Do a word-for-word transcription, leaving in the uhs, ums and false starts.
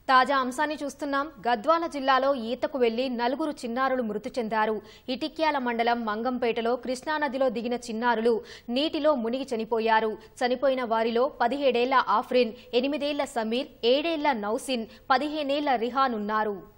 తాజా అంశాన్ని చూస్తున్నాం. గద్వాల జిల్లాలో ఈతకు వెళ్లి నలుగురు చిన్నారులు మృతి చెందారు. ఇటిక్యాల మండలం మంగంపేటలో కృష్ణానదిలో దిగిన చిన్నారులు నీటిలో మునిగి చనిపోయారు. చనిపోయిన వారిలో పదిహేడేళ్ల ఆఫ్రిన్, ఎనిమిదేళ్ల సమీర్, ఏడేళ్ల నౌసిన్, పదిహేనేళ్ల రిహాన్ ఉన్నారు.